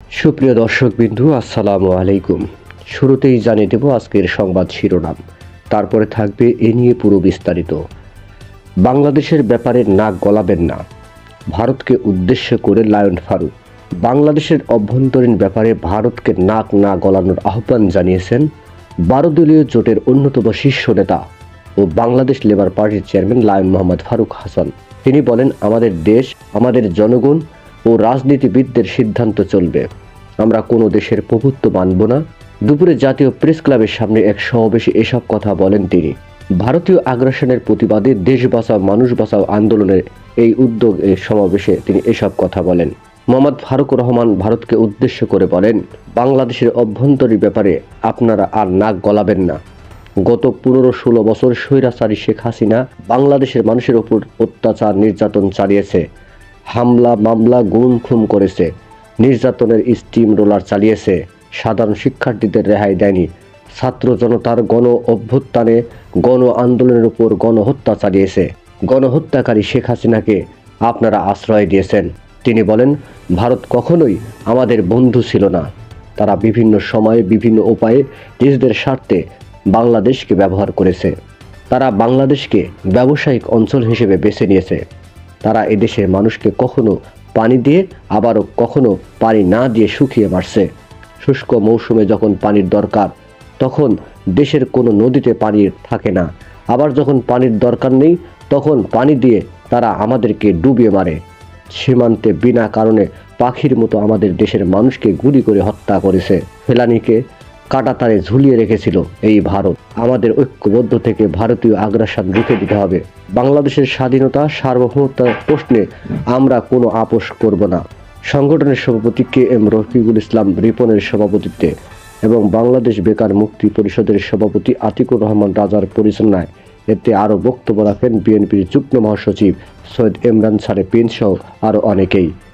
সুপ্রিয় দর্শকবিন্দু, আসসালামু আলাইকুম। শুরুতেই জানিয়ে দেব আজকের সংবাদ শিরোনাম, তারপরে থাকবে এ নিয়ে পুরো বিস্তারিত। বাংলাদেশের ব্যাপারে নাক গলাবেন না, ভারতকে উদ্দেশ্য করে লায়ন ফারুক। বাংলাদেশের অভ্যন্তরীণ ব্যাপারে ভারতকে নাক না গলানোর আহ্বান জানিয়েছেন 12 দলীয় জোটের অন্যতম শীর্ষ নেতা ও বাংলাদেশ লেবার পার্টির চেয়ারম্যান লায়ন মোহাম্মদ ফারুক হাসান। তিনি বলেন, আমাদের দেশ, আমাদের জনগণ ও রাজনীতিবিদদের সিদ্ধান্ত চলবে। আমরা কোনো দেশের প্রভুত্ব মানব না। দুপুরে জাতীয় প্রেস ক্লাবের সামনে এক সমাবেশে এসব কথা বলেন তিনি। ভারতীয় আগ্রাসনের প্রতিবাদে দেশ বাঁচাও মানুষ বাঁচাও আন্দোলনের এই উদ্যোগে সমাবেশে তিনি এসব কথা বলেন। মোহাম্মদ ফারুক রহমান ভারতকে উদ্দেশ্য করে বলেন, বাংলাদেশের অভ্যন্তরীণ ব্যাপারে আপনারা আর নাক গলাবেন না। গত 15-16 বছর স্বৈরাচারী শেখ হাসিনা বাংলাদেশের মানুষের ওপর অত্যাচার নির্যাতন চালিয়েছে, হামলা মামলা গুম খুম করেছে, নির্যাতনের স্টিম রোলার চালিয়েছে, সাধারণ শিক্ষার্থীদের রেহাই দেয়নি, ছাত্র জনতার গণ অভ্যুত্থানে গণ আন্দোলনের উপর গণহত্যা চালিয়েছে। গণহত্যাকারী শেখ হাসিনাকে আপনারা আশ্রয় দিয়েছেন। তিনি বলেন, ভারত কখনোই আমাদের বন্ধু ছিল না। তারা বিভিন্ন সময়ে বিভিন্ন উপায়ে নিজেদের স্বার্থে বাংলাদেশকে ব্যবহার করেছে। তারা বাংলাদেশকে ব্যবসায়িক অঞ্চল হিসেবে বেছে নিয়েছে। তারা এদেশের মানুষকে কখনো পানি দিয়ে আবারও কখনো পানি না দিয়ে শুকিয়ে মারছে। শুষ্ক মৌসুমে যখন পানির দরকার তখন দেশের কোনো নদীতে পানি থাকে না, আবার যখন পানির দরকার নেই তখন পানি দিয়ে তারা আমাদেরকে ডুবিয়ে মারে। সীমান্তে বিনা কারণে পাখির মতো আমাদের দেশের মানুষকে গুলি করে হত্যা করেছে। ফেলানিকে কাঁটাতারে ঝুলিয়ে রেখেছিল এই ভারত। আমাদের ঐক্যবদ্ধ থেকে ভারতীয় আগ্রাসন রুখে দিতে হবে। বাংলাদেশের স্বাধীনতা সার্বভৌমত্বের প্রশ্নে আমরা কোনো আপোষ করব না। সংগঠনের সভাপতি KM রফিকুল ইসলাম রিপনের সভাপতিত্বে এবং বাংলাদেশ বেকার মুক্তি পরিষদের সভাপতি আতিকুর রহমান রাজার পরিচালনায় এতে আরও বক্তব্য রাখেন বিএনপির যুগ্ম মহাসচিব সৈয়দ ইমরান সারে পিন সহ আরও অনেকেই।